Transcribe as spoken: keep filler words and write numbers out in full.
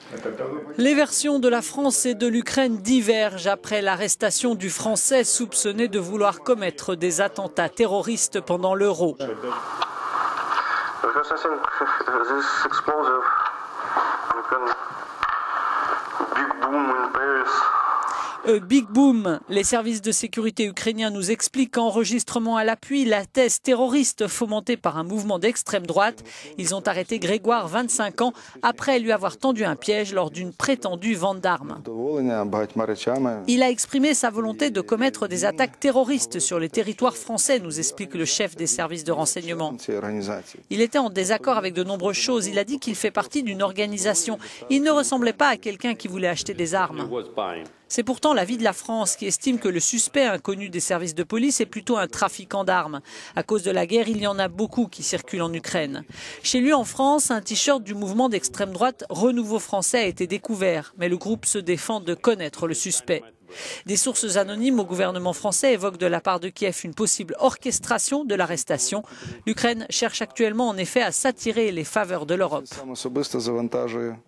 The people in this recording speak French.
Les versions de la France et de l'Ukraine divergent après l'arrestation du Français soupçonné de vouloir commettre des attentats terroristes pendant l'Euro. Euh, Big Boom, les services de sécurité ukrainiens nous expliquent qu'enregistrement à l'appui, la thèse terroriste fomentée par un mouvement d'extrême droite. Ils ont arrêté Grégoire, vingt-cinq ans, après lui avoir tendu un piège lors d'une prétendue vente d'armes. Il a exprimé sa volonté de commettre des attaques terroristes sur les territoires français, nous explique le chef des services de renseignement. Il était en désaccord avec de nombreuses choses. Il a dit qu'il fait partie d'une organisation. Il ne ressemblait pas à quelqu'un qui voulait acheter des armes. C'est pourtant l'avis de la France qui estime que le suspect inconnu des services de police est plutôt un trafiquant d'armes. À cause de la guerre, il y en a beaucoup qui circulent en Ukraine. Chez lui en France, un t-shirt du mouvement d'extrême droite Renouveau Français a été découvert, mais le groupe se défend de connaître le suspect. Des sources anonymes au gouvernement français évoquent de la part de Kiev une possible orchestration de l'arrestation. L'Ukraine cherche actuellement en effet à s'attirer les faveurs de l'Europe.